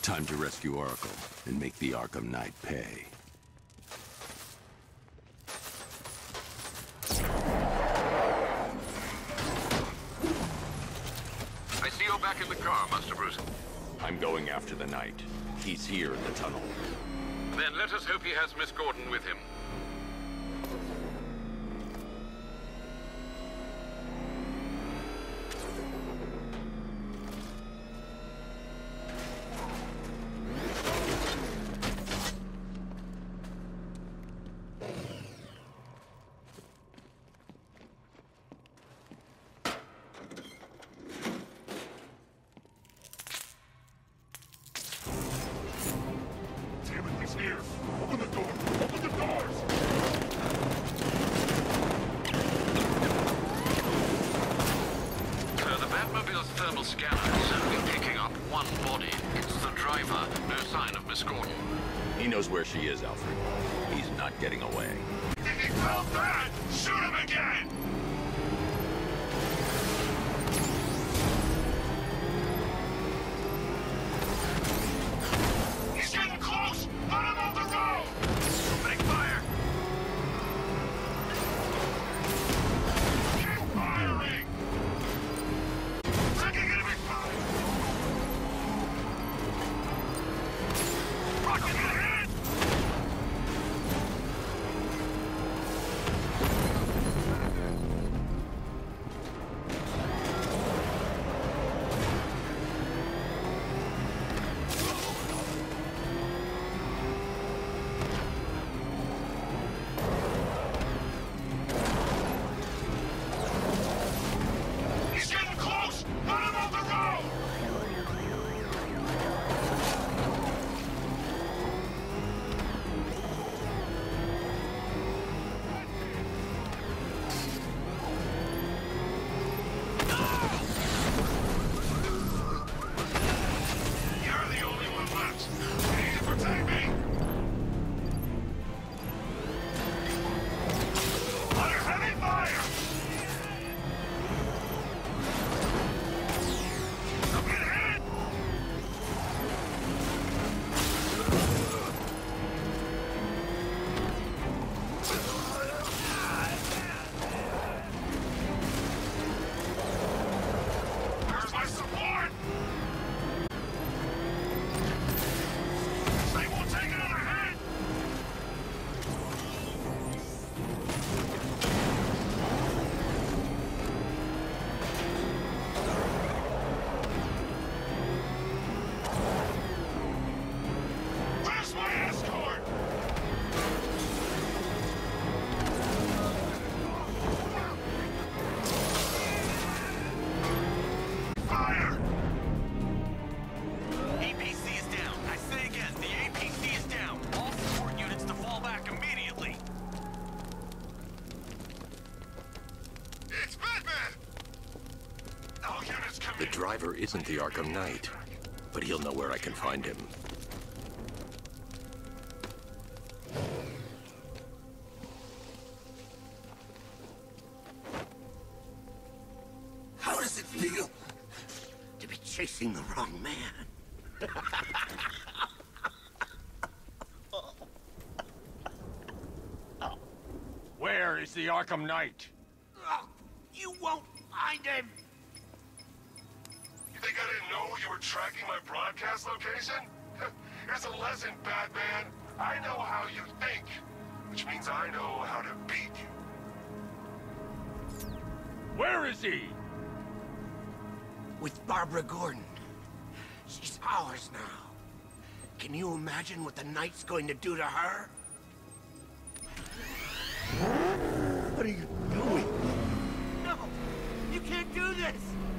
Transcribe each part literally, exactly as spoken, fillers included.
Time to rescue Oracle and make the Arkham Knight pay. I see you're back in the car, Master Bruce. I'm going after the Knight. He's here in the tunnel. Then let us hope he has Miss Gordon with him. Here! Open the door! Open the doors! Sir, the Batmobile's thermal scanner is only picking up one body. It's the driver. No sign of Miss Gordon. He knows where she is, Alfred. He's not getting away. If he felt bad, shoot him again! He's getting close! Let him on the road! Opening fire! Keep firing! Taking enemy fire! Rocket ahead! The driver isn't the Arkham Knight, but he'll know where I can find him. How does it feel to be chasing the wrong man? Where is the Arkham Knight? Oh, you won't find him! You think I didn't know you were tracking my broadcast location? Here's a lesson, Batman. I know how you think, which means I know how to beat you. Where is he? With Barbara Gordon. She's ours now. Can you imagine what the Knight's going to do to her? What are you doing? No! You can't do this!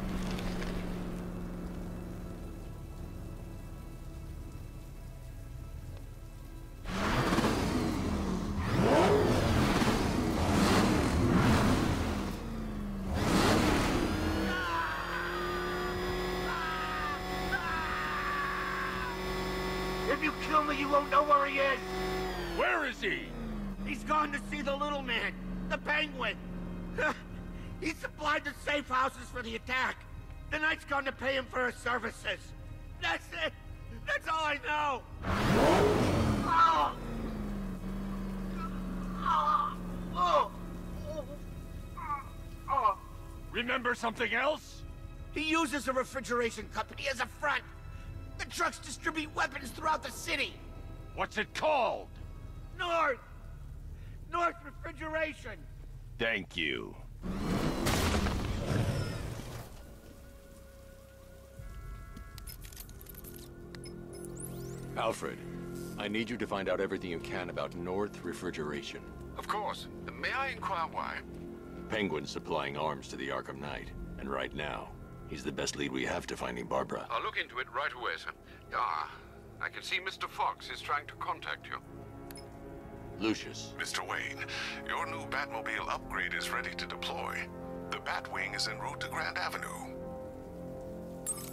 If you kill me, you won't know where he is! Where is he? He's gone to see the little man, the Penguin. He supplied the safe houses for the attack. The Knight's gone to pay him for his services. That's it. That's all I know! Oh. Oh. Oh. Oh. Remember something else? He uses a refrigeration company as a front. The trucks distribute weapons throughout the city. What's it called? North! North Refrigeration! Thank you. Alfred, I need you to find out everything you can about North Refrigeration. Of course. May I inquire why? Penguin's supplying arms to the Arkham Knight, and right now, he's the best lead we have to finding Barbara. I'll look into it right away, sir. Ah, I can see Mister Fox is trying to contact you. Lucius. Mister Wayne, your new Batmobile upgrade is ready to deploy. The Batwing is en route to Grand Avenue.